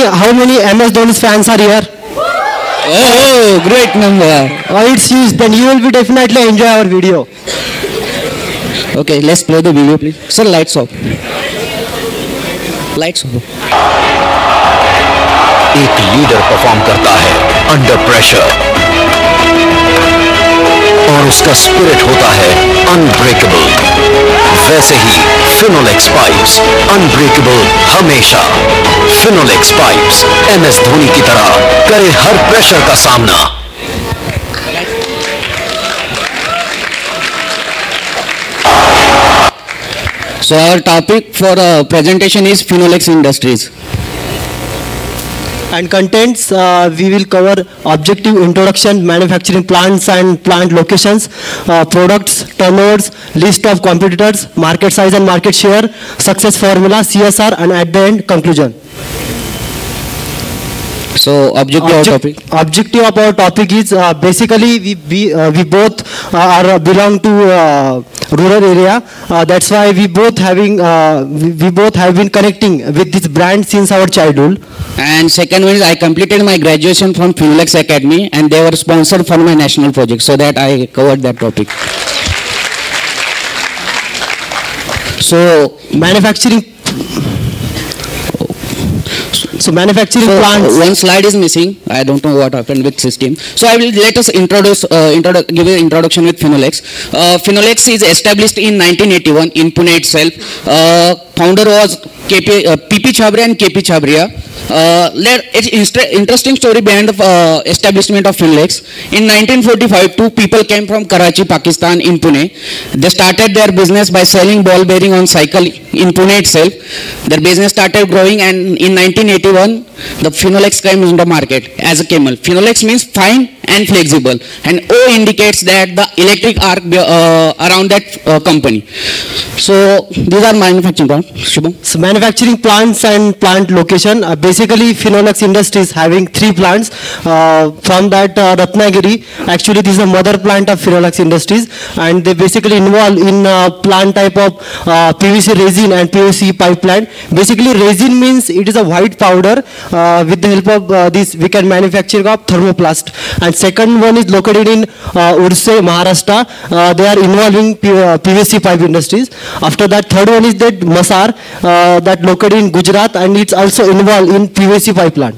How many MS Dhoni's fans are here? Oh, great number. Oh, it's huge. Then you will be definitely enjoy our video. Okay, let's play the video, please. Sir, lights off. Lights off. एक leader perform करता है under pressure और उसका spirit होता है unbreakable. वैसे ही Finolex pipes unbreakable हमेशा। Finolex pipes MS Dhoni की तरह करे हर प्रेशर का सामना। So our topic for presentation is Finolex Industries. And contents, we will cover objective, introduction, manufacturing plants and plant locations, products, turnovers, list of competitors, market size and market share, success formula, CSR, and at the end, conclusion. So objective of our topic is basically we both are belong to rural area. That's why we both have been connecting with this brand since our childhood. And second one is I completed my graduation from Finolex Academy and they were sponsored for my national project, so that I covered that topic. So manufacturing plants. One slide is missing. I don't know what happened with system. So I will let us give an introduction with Finolex. Finolex is established in 1981 in Pune itself. Founder was PP Chhabria and KP Chhabria. It's interesting story behind the establishment of Finolex. In 1945, two people came from Karachi, Pakistan in Pune. They started their business by selling ball bearing on cycle in Pune itself. Their business started growing, and in 1981, the Finolex came into the market as a camel. Finolex means fine and flexible, and O indicates that the electric arc around that company. So these are manufacturing plants. Shubham? So manufacturing plants and plant location. Basically, Finolex Industries having 3 plants. From that, Ratnagiri. Actually, this is a mother plant of Finolex Industries, and they basically involve in plant type of PVC resin and PVC pipe plant. Basically, resin means it is a white powder. With the help of this, we can manufacture of thermoplast. And second one is located in Urse, Maharashtra. They are involving PVC pipe industries. After that, third one is that Masar, that located in Gujarat, and it's also involved in PVC pipe plant.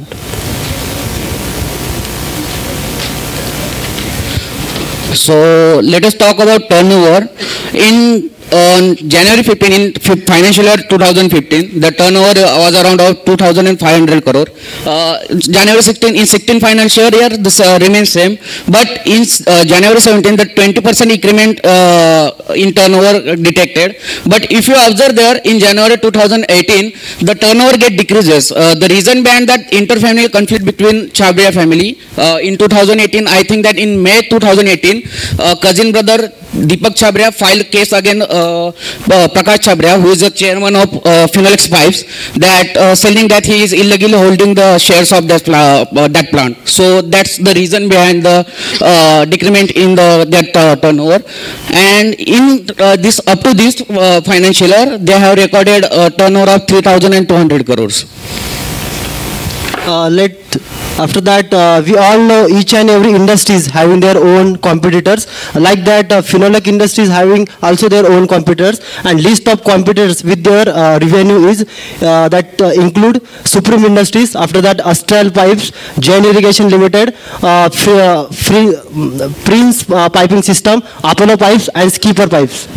So let us talk about turnover. On January 15, in financial year 2015, the turnover was around 2,500 crore. January 16, in 16 financial year, this remains same. But in January 17, the 20% increment in turnover detected. But if you observe there, in January 2018, the turnover decreases. The reason behind that interfamily conflict between Chhabria family. In 2018, I think that in May 2018, cousin brother Deepak Chhabria filed case against Prakash Chhabria, who is the chairman of Finolex Pipes, that saying that he is illegally holding the shares of that plant. So that's the reason behind the decrement in that turnover. And in this up to this financial year, they have recorded a turnover of 3,200 crores. After that, we all know each and every industries having their own competitors. Like that, Finolex Industries having also their own competitors, and list of competitors with their revenue is that include Supreme Industries. After that, Astral Pipes, Jain Irrigation Limited, Prince Piping System, Apollo Pipes, and Skipper Pipes.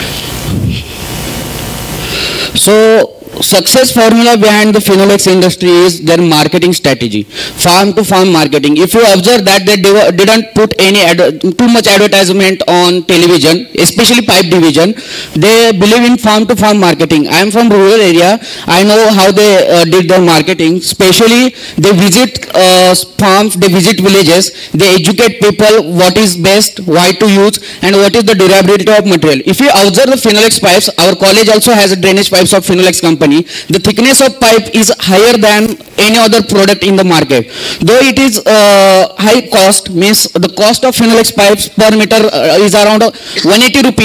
So success formula behind the Finolex industry is their marketing strategy, farm to farm marketing. If you observe that they didn't put any too much advertisement on television, especially pipe division. They believe in farm to farm marketing. I am from rural area. I know how they did their marketing. Especially they visit farms, they visit villages, they educate people what is best, why to use, and what is the durability of material. If you observe the Finolex pipes, our college also has a drainage pipes of Finolex company. The thickness of pipe is higher than any other product in the market. Though it is high cost, means the cost of Finolex pipes per meter is around 180 rupees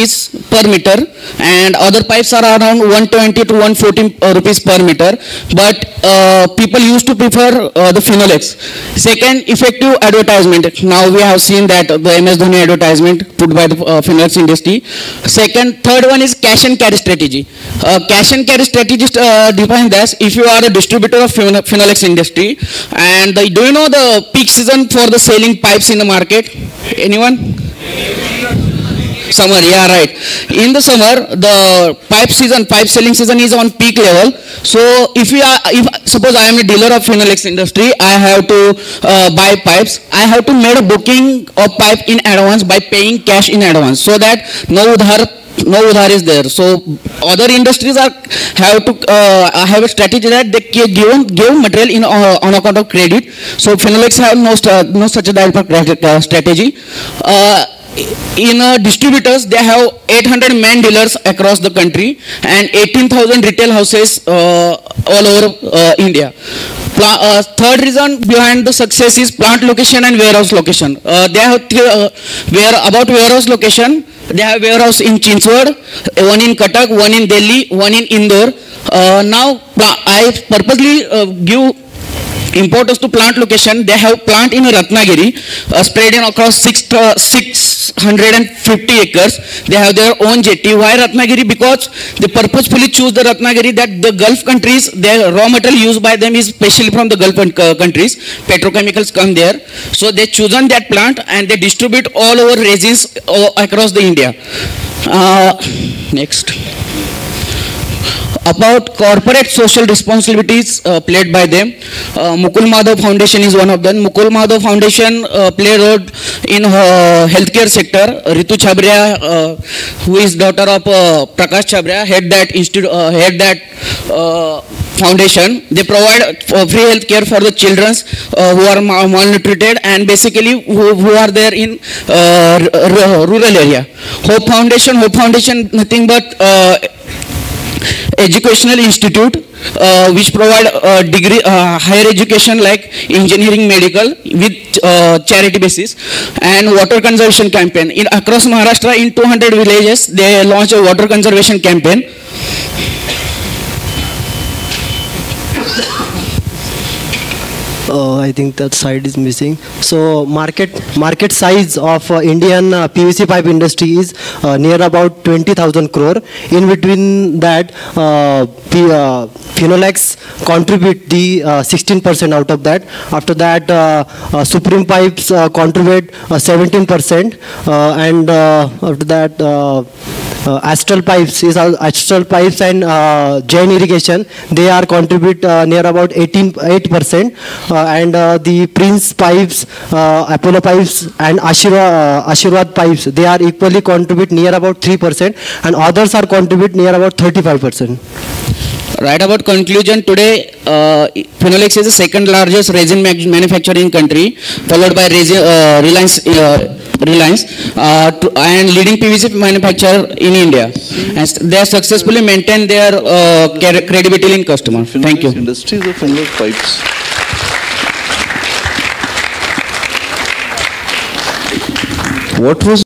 per meter, and other pipes are around 120 to 114 rupees per meter. But people used to prefer the Finolex. Second, effective advertisement. Now we have seen that the MS Dhoni advertisement put by the Finolex industry. Third one is cash and carry strategy. Cash and carry strategy defines as if you are a distributor of Finolex industry, and do you know the peak season for the selling pipes in the market? Anyone? Summer, yeah, right. In the summer, the pipe selling season is on peak level. So if suppose I am a dealer of Finolex industry, I have to buy pipes. I have to make a booking of pipe in advance by paying cash in advance, so that no udhar is there. So other industries have a strategy that they give material on account of credit. So Finolex have no such type of strategy. In distributors, they have 800 main dealers across the country and 18,000 retail houses all over India. Third reason behind the success is plant location and warehouse location. They have about warehouse location. They have warehouse in Chinchwad, one in Cuttack, one in Delhi, one in Indore. Now I purposely give importance to plant location. They have plant in Ratnagiri, spread in across 650 acres. They have their own jetty. Why Ratnagiri? Because they purposefully choose the Ratnagiri, that the Gulf countries, their raw material used by them is specially from the Gulf countries. Petrochemicals come there. So they chosen that plant and they distribute all over resins across the India. Next. About corporate social responsibilities played by them, Mukul Madhav Foundation is one of them. Mukul Madhav Foundation play role in healthcare sector. Ritu Chhabria, who is daughter of Prakash Chhabria, head that foundation. They provide free health care for the children who are malnutrited and basically who are there in rural area. Hope Foundation, nothing but educational institute which provide degree higher education like engineering, medical with charity basis. And water conservation campaign across Maharashtra in 200 villages they launch a water conservation campaign. I think that side is missing. So market size of Indian PVC pipe industry is near about 20,000 crore. In between that, Finolex contribute the 16% out of that. After that, Supreme Pipes contribute 17%, and after that, Astral Pipes and Jain Irrigation, they are contribute near about 8%, and the Prince Pipes, Apollo Pipes and Ashirwad Pipes, they are equally contribute near about 3%, and others are contribute near about 35%. Right about conclusion, today Finolex is the second largest resin manufacturer in country, followed by Reliance and leading PVC manufacturer in India. And they have successfully maintained their credibility in customer. Thank you. Industries of Finolex pipes. What was